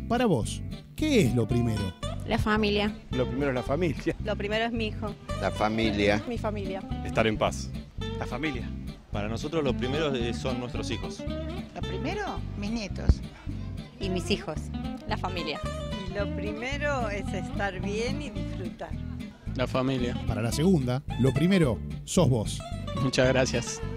Para vos, ¿qué es lo primero? La familia. Lo primero es la familia. Lo primero es mi hijo. La familia. Mi familia. Estar en paz. La familia. Para nosotros lo primero son nuestros hijos. Lo primero, mis nietos. Y mis hijos. La familia. Y lo primero es estar bien y disfrutar. La familia. Para la segunda, lo primero sos vos. Muchas gracias.